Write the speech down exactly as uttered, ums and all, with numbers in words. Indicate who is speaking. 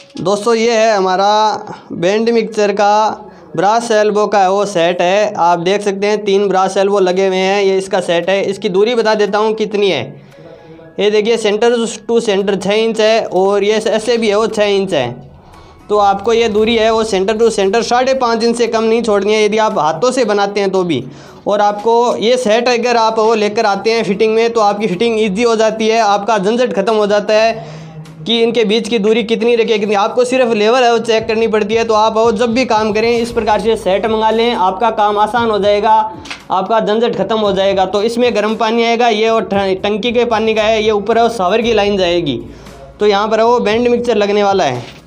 Speaker 1: दोस्तों ये है हमारा बैंड मिक्सचर का ब्रास एल्बो का है वो सेट है। आप देख सकते हैं तीन ब्रास एल्बो लगे हुए हैं, ये इसका सेट है। इसकी दूरी बता देता हूँ कितनी है। ये देखिए सेंटर टू सेंटर छः इंच है और ये ऐसे भी है वो छः इंच है। तो आपको ये दूरी है वो सेंटर टू सेंटर साढ़े पाँच इंच से कम नहीं छोड़नी है यदि आप हाथों से बनाते हैं तो भी। और आपको ये सेट अगर आप वो लेकर आते हैं फिटिंग में तो आपकी फिटिंग ईजी हो जाती है, आपका झंझट खत्म हो जाता है कि इनके बीच की दूरी कितनी रखे कितनी। आपको सिर्फ लेवल है वो चेक करनी पड़ती है। तो आप वो जब भी काम करें इस प्रकार से सेट मंगा लें, आपका काम आसान हो जाएगा, आपका झंझट खत्म हो जाएगा। तो इसमें गर्म पानी आएगा, ये और टंकी के पानी का है, ये ऊपर है वो शावर की लाइन जाएगी। तो यहाँ पर वो बैंड मिक्सचर लगने वाला है।